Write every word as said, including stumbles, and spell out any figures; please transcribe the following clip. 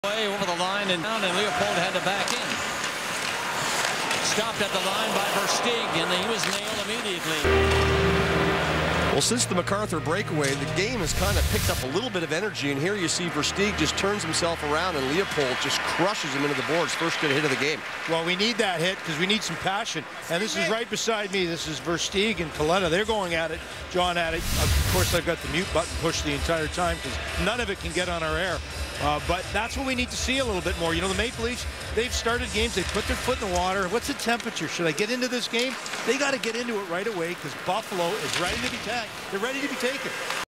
Way over the line and down, and Leopold had to back in. Stopped at the line by Versteeg, and he was nailed immediately. Well, since the MacArthur breakaway, the game has kind of picked up a little bit of energy, and here you see Versteeg just turns himself around, and Leopold just crushes him into the boards. First good hit of the game. Well, we need that hit because we need some passion. And this is right beside me. This is Versteeg and Kaleta. They're going at it. John at it. Of course, I've got the mute button pushed the entire time because none of it can get on our air. Uh, but that's what we need to see a little bit more. You know, the Maple Leafs, they've started games. They put their foot in the water. What's the temperature? Should I get into this game? They got to get into it right away because Buffalo is ready to be tagged. They're ready to be taken.